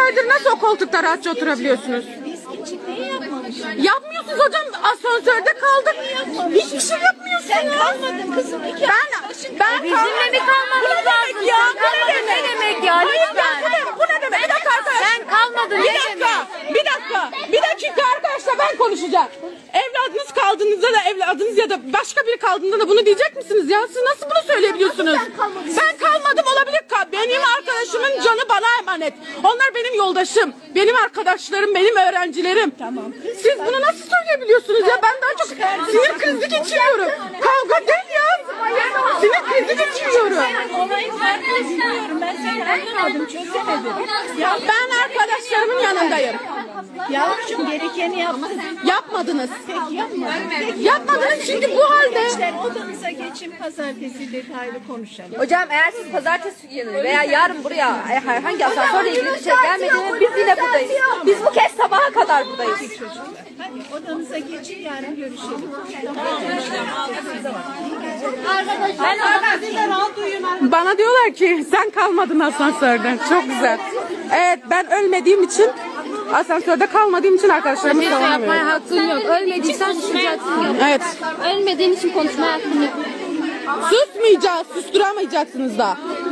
senedir nasıl o koltukta rahatça oturabiliyorsunuz? Yapmıyorsunuz hocam, asansörde kaldık. Hiçbir şey yapmıyorsunuz. Sen kalmadın kızım. Ben bizimle mi kalmadın lazım? ya? Ne demek ya? Bu ne demek? Bir dakika arkadaşlar. Sen kalmadın. Bir dakika arkadaşlar, ben konuşacağım. Evladınız kaldığınızda da evladınız ya da başka biri kaldığında da bunu diyecek misiniz ya? Siz nasıl bunu söyleyebiliyorsunuz? Ben kalmadım olabilir. Benim arkadaşımın canı bana emanet. Onlar benim yoldaşım, benim arkadaşlarım, benim öğrencilerim. Tamam. Siz bunu nasıl söyleyebiliyorsunuz ya? Ben daha çok sinir krizi geçiriyorum. Kavga değil ya. Sinir krizi geçiriyorum. Olayı farklı bilmiyorum. Ben seni anlamadım, çözemedim. Ya ben arkadaşlarımın yanındayım. Yavrucuğum gerekeni yaptın. Yapmadınız. Peki yapmadın. Yapmadınız çünkü bu halde. Gençler odanıza geçin, pazartesi detaylı konuşalım. Hocam eğer siz pazartesi günü veya yarın buraya herhangi asansörle ilgili bir şey gelmediğinde biz yine buradayız. Biz bu kez sabaha kadar buradayız. Hadi odanıza geçin, yarın görüşelim. Bana diyorlar ki sen kalmadın asansörde. Çok güzel. Evet, ben ölmediğim için, asansörde kalmadığım için arkadaşlarımı Yapmaya savunmuyorum. hakkın yok. Ölmediysen susacaksın. Evet. Ölmediğin için konuşmaya hakkın yok. Susmayacağız, susturamayacaksınız da.